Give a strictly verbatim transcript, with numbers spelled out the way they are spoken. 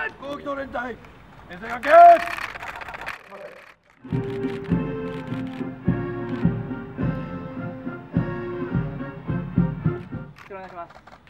攻撃と連隊編成関係。 お願いします。